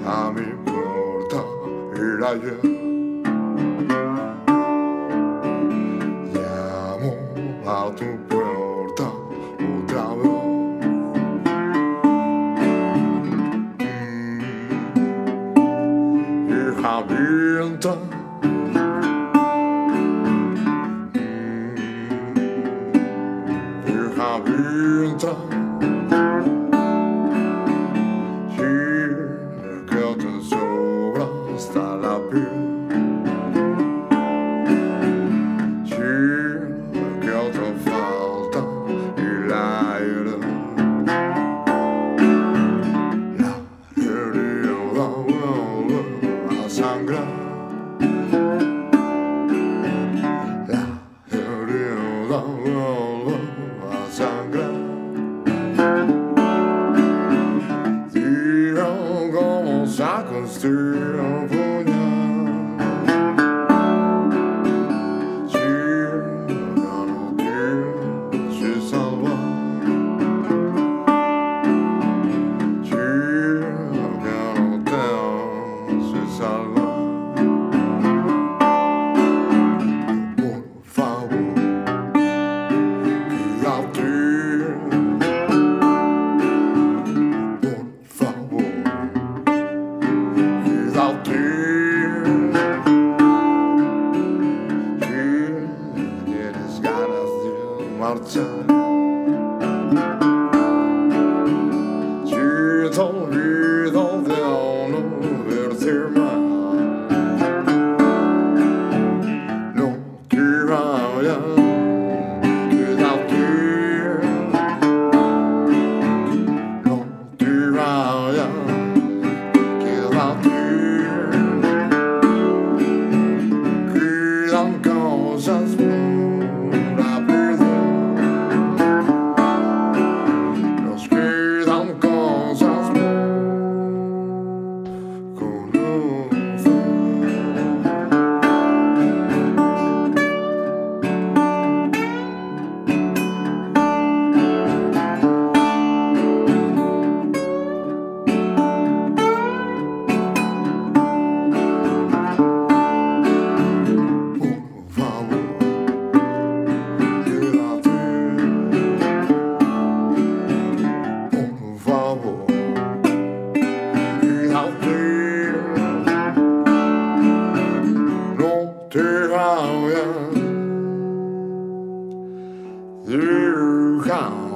a mi puerta el ayer. Llamo a tu puerta otra vez. Hija abierta. Hija abierta. Hasta la piel, sí, que otra falta el aire. La herida vuelve a sangrar. La herida vuelve a sangrar. Digo cómo sacas el puñal. Si te olvido de no verte más, no te vayas, quédate, no te vayas, quédate, quedan cosas por aprender. Te vayas,